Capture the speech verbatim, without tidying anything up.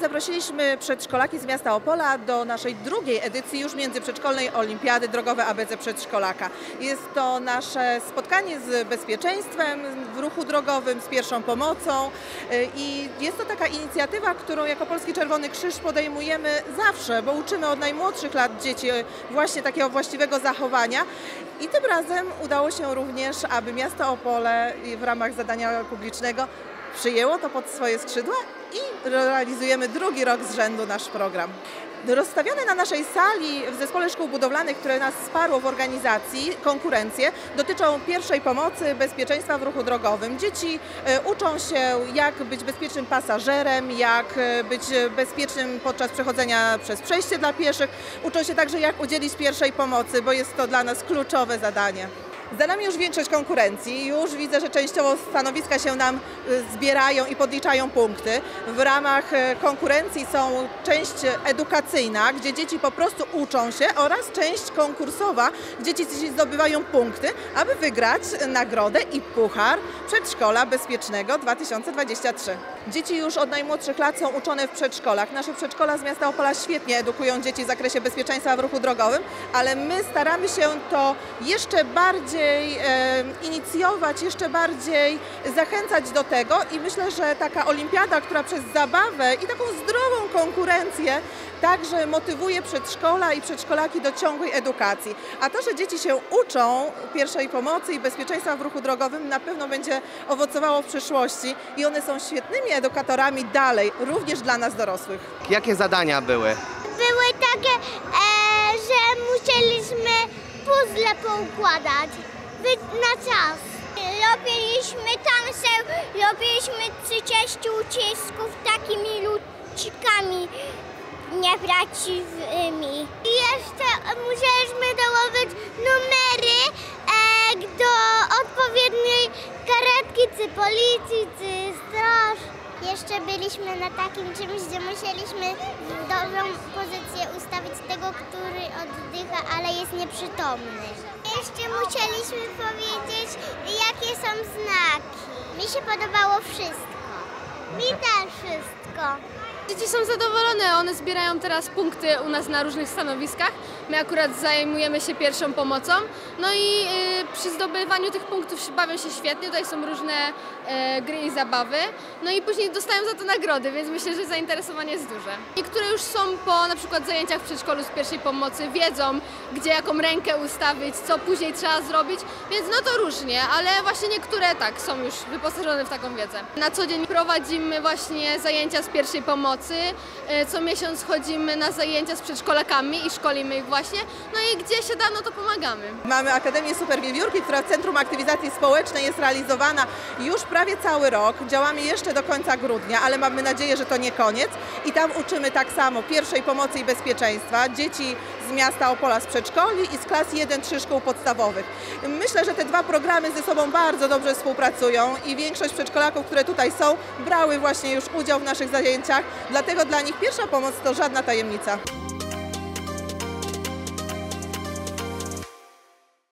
Zaprosiliśmy przedszkolaki z miasta Opola do naszej drugiej edycji już międzyprzedszkolnej Olimpiady Drogowe A B C Przedszkolaka. Jest to nasze spotkanie z bezpieczeństwem w ruchu drogowym, z pierwszą pomocą i jest to taka inicjatywa, którą jako Polski Czerwony Krzyż podejmujemy zawsze, bo uczymy od najmłodszych lat dzieci właśnie takiego właściwego zachowania. I tym razem udało się również, aby miasto Opole w ramach zadania publicznego przyjęło to pod swoje skrzydła i realizujemy drugi rok z rzędu nasz program. Rozstawione na naszej sali w Zespole Szkół Budowlanych, które nas wsparło w organizacji, konkurencje dotyczą pierwszej pomocy, bezpieczeństwa w ruchu drogowym. Dzieci uczą się, jak być bezpiecznym pasażerem, jak być bezpiecznym podczas przechodzenia przez przejście dla pieszych. Uczą się także, jak udzielić pierwszej pomocy, bo jest to dla nas kluczowe zadanie. Za nami już większość konkurencji, już widzę, że częściowo stanowiska się nam zbierają i podliczają punkty. W ramach konkurencji są część edukacyjna, gdzie dzieci po prostu uczą się, oraz część konkursowa, gdzie dzieci zdobywają punkty, aby wygrać nagrodę i puchar Przedszkola Bezpiecznego dwa tysiące dwadzieścia trzy. Dzieci już od najmłodszych lat są uczone w przedszkolach. Nasze przedszkola z miasta Opola świetnie edukują dzieci w zakresie bezpieczeństwa w ruchu drogowym, ale my staramy się to jeszcze bardziej E, inicjować, jeszcze bardziej zachęcać do tego i myślę, że taka olimpiada, która przez zabawę i taką zdrową konkurencję także motywuje przedszkola i przedszkolaki do ciągłej edukacji. A to, że dzieci się uczą pierwszej pomocy i bezpieczeństwa w ruchu drogowym, na pewno będzie owocowało w przyszłości i one są świetnymi edukatorami dalej, również dla nas dorosłych. Jakie zadania były? Były takie, e, że musieliśmy puzzle poukładać na czas. Robiliśmy tam się, robiliśmy trzydzieści ucisków takimi lucikami nieprawdziwymi. I jeszcze musieliśmy dołożyć numery e, do odpowiedniej karetki, czy policji, czy straż. Jeszcze byliśmy na takim czymś, gdzie musieliśmy dobrą pozycję ustawić tego, który oddycha, ale jest nieprzytomny. Jeszcze musieliśmy powiedzieć, jakie są znaki. Mi się podobało wszystko. Mi też wszystko. Dzieci są zadowolone, one zbierają teraz punkty u nas na różnych stanowiskach. My akurat zajmujemy się pierwszą pomocą. No i y, przy zdobywaniu tych punktów bawią się świetnie, tutaj są różne y, gry i zabawy. No i później dostają za to nagrody, więc myślę, że zainteresowanie jest duże. Niektóre już są po na przykład zajęciach w przedszkolu z pierwszej pomocy, wiedzą, gdzie jaką rękę ustawić, co później trzeba zrobić, więc no to różnie, ale właśnie niektóre tak są już wyposażone w taką wiedzę. Na co dzień prowadzimy właśnie zajęcia z pierwszej pomocy. Co miesiąc chodzimy na zajęcia z przedszkolakami i szkolimy ich właśnie. No i gdzie się da, no to pomagamy. Mamy Akademię Super Wiewiórki, która w Centrum Aktywizacji Społecznej jest realizowana już prawie cały rok. Działamy jeszcze do końca grudnia, ale mamy nadzieję, że to nie koniec. I tam uczymy tak samo pierwszej pomocy i bezpieczeństwa dzieci z miasta Opola z przedszkoli i z klas jeden trzy szkół podstawowych. Myślę, że te dwa programy ze sobą bardzo dobrze współpracują i większość przedszkolaków, które tutaj są, brały właśnie już udział w naszych zajęciach. Dlatego dla nich pierwsza pomoc to żadna tajemnica.